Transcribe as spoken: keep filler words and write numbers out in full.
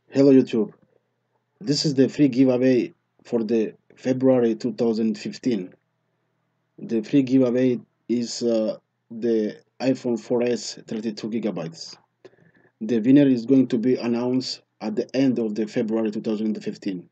Hello YouTube. This is the free giveaway for the February two thousand fifteen. The free giveaway is uh, the iPhone four S thirty-two gigabytes. The winner is going to be announced at the end of the February two thousand fifteen.